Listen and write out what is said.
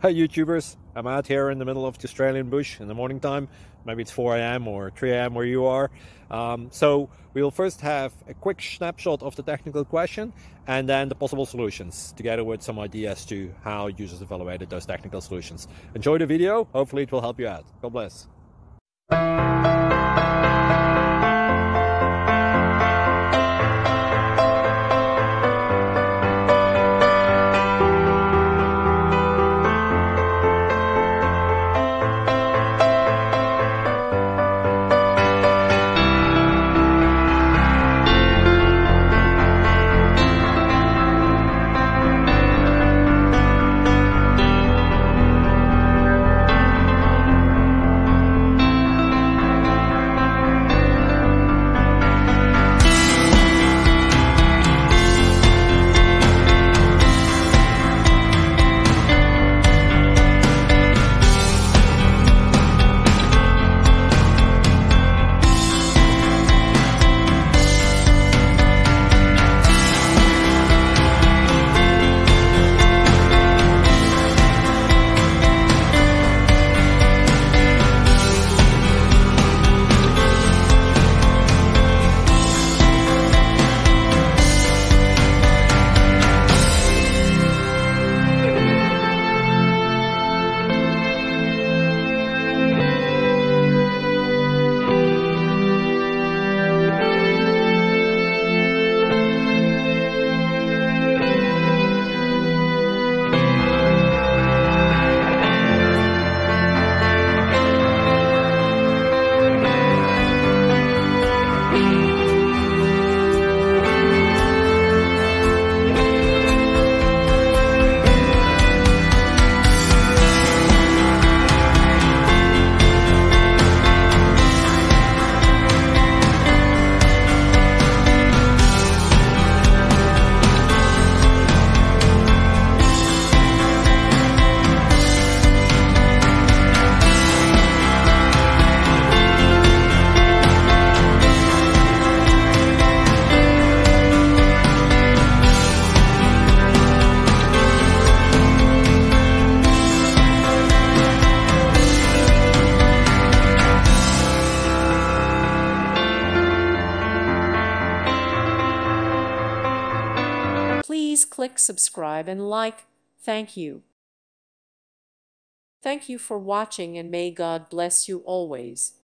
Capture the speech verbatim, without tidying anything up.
Hi YouTubers, I'm out here in the middle of the Australian bush in the morning time. Maybe it's four A M or three A M where you are. Um, so we'll first have a quick snapshot of the technical question and then the possible solutions, together with some ideas to how users evaluated those technical solutions. Enjoy the video, hopefully it will help you out. God bless. Please click subscribe and like. Thank you. Thank you for watching and may God bless you always.